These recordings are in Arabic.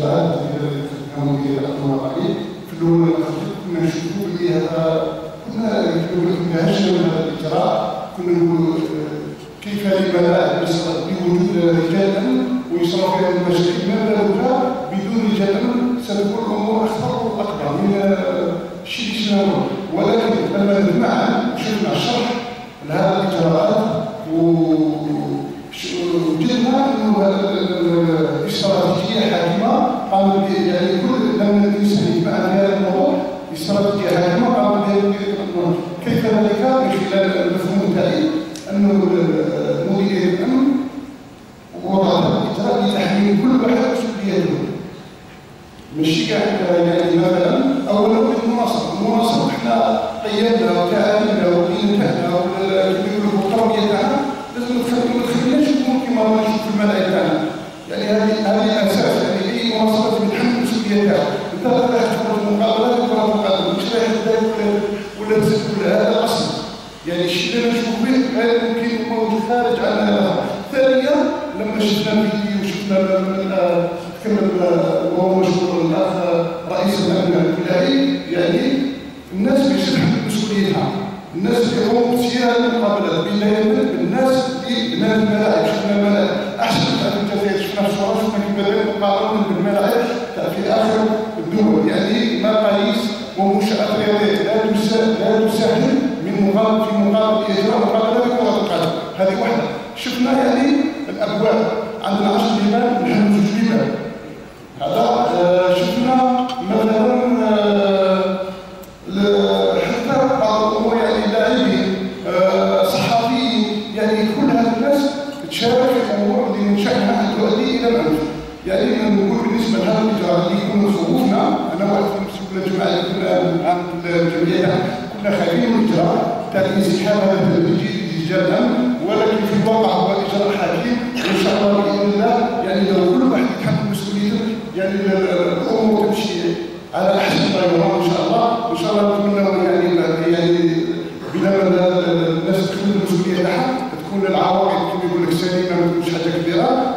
الاجراءات التي قاموا بها الاخوان الرئيس في الاول كنا نشوفوا بلي هذا كنا هجمنا هذا الاجراء، كنا نقولوا كيف لملاعب بوجود رجال امن ويصرف فيها المشاكل ماذا بدون رجال امن ستكون الامور اخطر واكبر من الشيء اللي شفناه، ولكن لما معا وشفنا الشرح لهذه الاجراءات وجدنا انه الاستراتيجيه حاكمه قام يعني كل لما الانسان يجمع في هذا الموضوع استراتيجيه حاكمه قام بها كيف ذلك من خلال المفهوم تاعي انه مديريه الامن وضع الاجراء لتحميل كل واحد مسؤوليته. ماشي كاع يعني مثلا اولا المناصره احنا قيمنا وتعاملنا وقيمتنا والتربيه تاعنا لازم ما تخليناش نكون كيما رانا نشوفوا في الملاعب تاعنا، يعني هذه الاساس، يعني اي مناصره تتحمل المسؤوليه تاعها، انت رايح تخرج مقابلات ولا مقابلات مش رايح تداول ولا تسد هذا الاصل، يعني الشيء اللي نشوف به غير ممكن موجود خارج عن هذا. ثانيا لما شفنا الفيديو وشفنا تكلم وهو مشهور الاخ رئيس الامن الولايي، يعني الناس بيتحملوا مسؤوليتها، الناس اللي يقوموا بسير المقابلات بالناس اللي بنات الملاعب، شفنا الملاعب احسن في الجزائر، شفنا الصور، شفنا كيف مقارنه بالملاعب في اخر الدول، يعني مقاييس ومنشات رياضيه لا تساهم في مقابل اجراء مقابله بكره القدم. هذه واحده. شفنا يعني الابواب عندنا 10 بيبان نحن 2 بيبان. هذا شفنا مثلا حتى بعض الامور يعني لاعبين صحفيين، يعني كل هذه الناس تشارك في الامور اللي من شانها ان تؤدي الى العنف. يعني نقول بالنسبه لهذا الاجراء اللي كنا خوفنا، انا واحد من الجماعه اللي كنا عند الجمعيه كنا خايفين من الاجراء تاع الانسحاب هذا رجال الامن، ولكن في الواقع هو اجراء حكيم، وان شاء الله باذن الله يعني لو كل واحد يتحمل مسؤوليته يعني الامور تمشي على احسن ما يرام ان شاء الله. وان شاء الله نتمنى يعني بلا الناس تكون المسؤوليه تاعها تكون العواقب كما يقول لك سليمه، ما تكونش حاجه كبيره.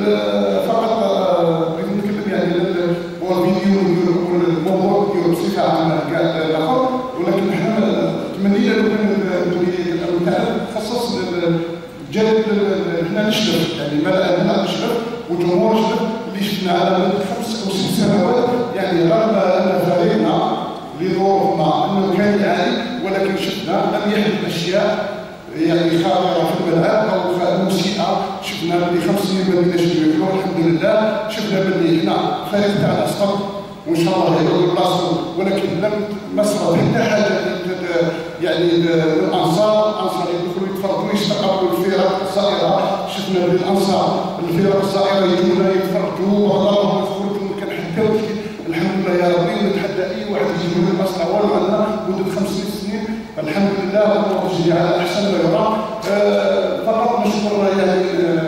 فقط بغيت نتكلم يعني هو الفيديو الموضوع بصفه عامه كاع الاخر، ولكن احنا تمنينا لو كان مديريه الامن تاعنا تخصص الجانب احنا نشرف، يعني ملاعب نشرف والجمهور يشرف اللي شفنا على مدى 5 أو 6 سنوات، يعني رغم ان فريقنا لظروفنا انه كان يعاني، ولكن شفنا لم يحدث اشياء يعني خاطره في الملعب او مسيئه. شفنا بلي 5 سنين ما بديناش نبيعوا الحمد لله، شفنا بلي هنا فريق تاعنا صفر وان شاء الله يعود بلاصتو، ولكن لم نصرف حتى حاجه يعني الانصار يدخلوا يتفرجوا يستقبلوا الفرق الصغيره. شفنا بالانصار الفرق الصغيره يجونا يتفرجوا وضربوا يدخلوا كان حتى الحمد لله يا ربي. نتحدى اي واحد يجي من المصنع والو عندنا مده 5 سنين الحمد لله الامور تجري على احسن ما يرام. فقط نشكر يعني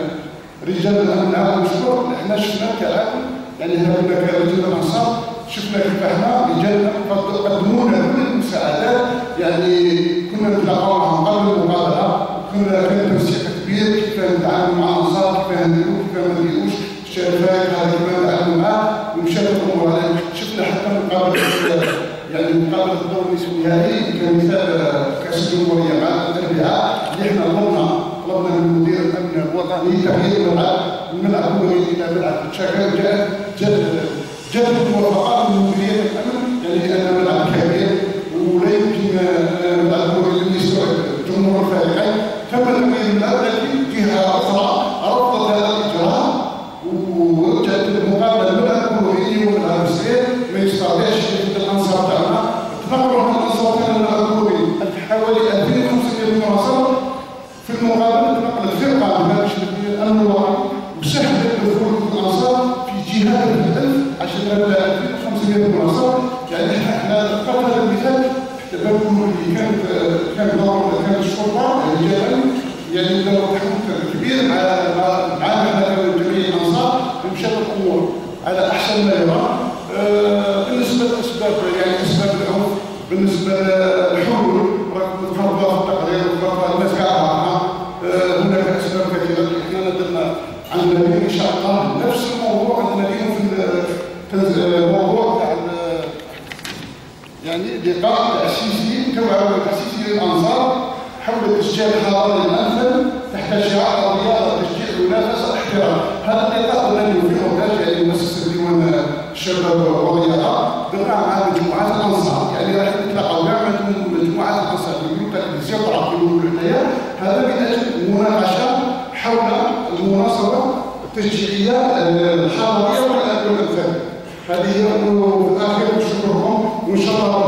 رجال الامن ونشكر احنا شفنا كعام يعني هنا كرجال الانصار شفنا كيف احنا رجال قدموا لنا كل المساعدات، يعني كنا نتلاقاو معهم قبل المقابله، كان تنسيق كبير كيف نتعاملوا مع الانصار، كيف نديروا كيف ما نديروش، الشركات هذا كيف نتعاملوا معاه ونمشيو الامور عليه. شفنا حتى مقابله يعني مقابله الدور النهائي كمثال كاس الجمهوريه مع الاربعاء اللي احنا طلبنا من مدير الامن الوطني تغيير الملعب الى ملعب شكل جد الموافقات من مديريه الامن، يعني لان ملعب كبير ولا يمكن الملعب اللي يستوعب جمهور الفريقين. تم تغيير الملعب، لكن جهه اخرى رفضت هذا الاجراء ووجهت المقابله الملعب الكروي والملعب الصغير ما يستطيعش الانصار تاعنا. تنقلوا من الانصار تاعنا الملعب الكروي حوالي 2500 مناصره، في المقابله تنقلت فرقه من هذا الامن الوطني وسهل الدخول الانصار في جهات الألف عشان نبدا 2500 مناصره. يعني احنا ذكرنا هذا المثال حتى بالكم اللي كان دور كانت الشرطه رجالا يعني دور تحمل كبير مع جميع الانصار لمشات الامور على احسن ما يرام. بالنسبه للاسباب يعني اسباب العنف بالنسبه للحلول راكم تفرضوها في التقرير وتفرضوها الناس كاع هناك اسباب كثيره. احنا درنا عندنا اليوم ان شاء الله نفس الموضوع عندنا اليوم الموضوع تاع يعني لقاء تأسيسي تأسيسي للأنصار حول تشجيع الحضارة الأنفل تحت شعار الرياضة تشجيع المنافسة احترام. هذا اللقاء الذي يوفقه يعني مؤسسة ديوان الشباب والرياضة بالرغم مع مجموعات الأنصار، يعني راح نتلاقاو كاع مجموعات الأنصار في الزيارة في هنايا، هذا من أجل مناقشة حول المناصرة التشجيعية الحضارية والأنفل. هذه هي، وفي الآخر نشكركم وإن شاء الله